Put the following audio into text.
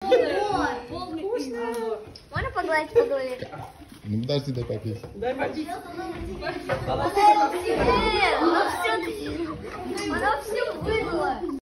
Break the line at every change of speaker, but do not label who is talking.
Можно погладить по голове?
Ну подожди, дай попить.
Дай попить.
Ну